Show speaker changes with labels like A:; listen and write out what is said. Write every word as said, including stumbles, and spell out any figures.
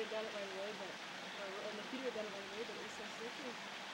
A: have done it right away, but or and if he'd have done it right away, but it was so sticky.